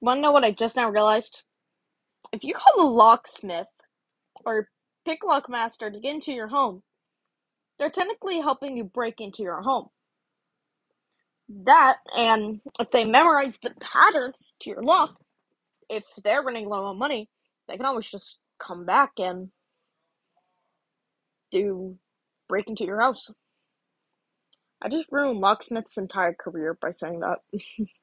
Wanna know what I just now realized? If you call a locksmith or picklock master to get into your home, they're technically helping you break into your home. That, and if they memorize the pattern to your lock, if they're running low on money, they can always just come back and do break into your house. I just ruined locksmith's entire career by saying that.